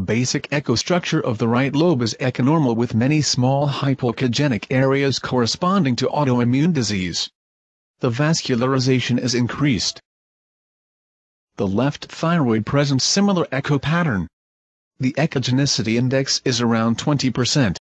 basic echostructure of the right lobe is echonormal with many small hypoechogenic areas corresponding to autoimmune disease. The vascularization is increased. The left thyroid presents similar echo pattern. The echogenicity index is around 20%.